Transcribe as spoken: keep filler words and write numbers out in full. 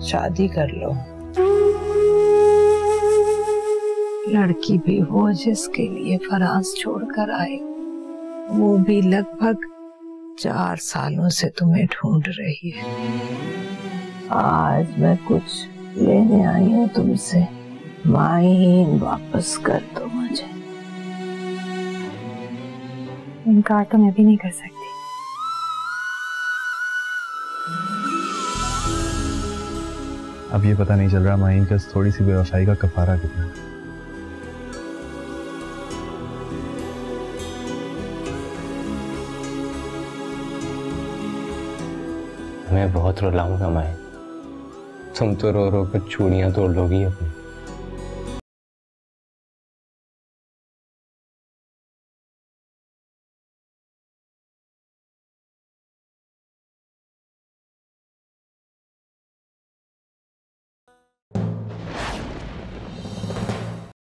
शादी कर लो। लड़की भी वो जिसके लिए फराज छोड़कर आए, वो भी लगभग चार सालों से तुम्हें ढूंढ रही है। आज मैं कुछ लेने आई हूँ तुमसे। माइन वापस कर दो मुझे। इनकार तो मैं भी नहीं कर सकती। अब ये पता नहीं चल रहा माइन का थोड़ी सी बेवफाई का कफारा कितना है। मैं बहुत रुलाऊंगा माइन, तुम तो रो रो कर चूड़ियां तोड़ लोगी अपनी।